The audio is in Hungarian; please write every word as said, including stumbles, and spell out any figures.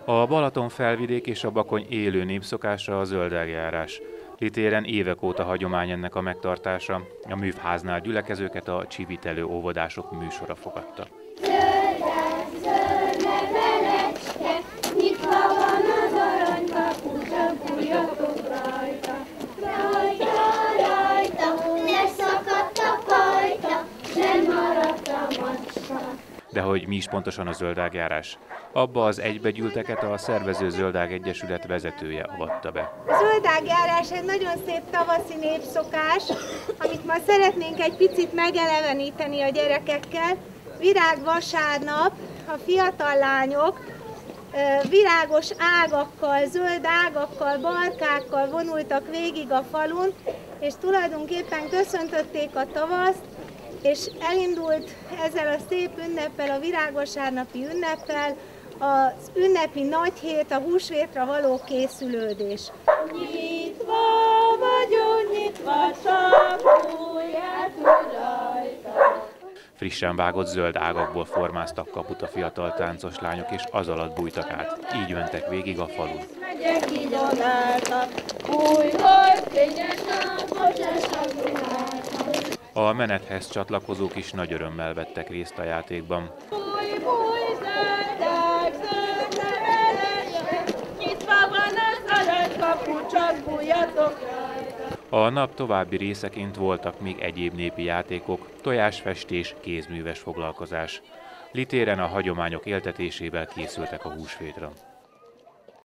A Balaton felvidék és a Bakony élő népszokása a zöldeljárás. Litéren évek óta hagyomány ennek a megtartása. A művháznál gyülekezőket a csivitelő óvodások műsora fogadta. Zöldek, zöld levelecske, nyitva van az aranykapu, csak bújjatok rajta. Rajta, rajta, leszakadt a pajta, nem maradt a macska. De hogy mi is pontosan a zöldágjárás? Abba az egybegyűlteket a Szervező Zöldág Egyesület vezetője avatta be. A zöldágjárás egy nagyon szép tavaszi népszokás, amit ma szeretnénk egy picit megeleveníteni a gyerekekkel. Virágvasárnap a fiatal lányok virágos ágakkal, zöld ágakkal, barkákkal vonultak végig a falun, és tulajdonképpen köszöntötték a tavaszt, és elindult ezzel a szép ünneppel, a virágvasárnapi ünneppel az ünnepi nagyhét, a húsvétra való készülődés. Nyitva vagyunk, nyitva csak bújjatok rajta. Frissen vágott zöld ágakból formáztak kaput a fiatal táncos lányok, és az alatt bújtak át. Így mentek végig a falun. Megyek így odálta, új, hogy fényes napos lesz a világban. A menethez csatlakozók is nagy örömmel vettek részt a játékban. Búj, búj, zöldek, zöld levelecske, nyitva van az aranykapu, csak bújjatok rajta. A nap további részeként voltak még egyéb népi játékok, tojásfestés, kézműves foglalkozás. Litéren a hagyományok éltetésével készültek a húsvétra.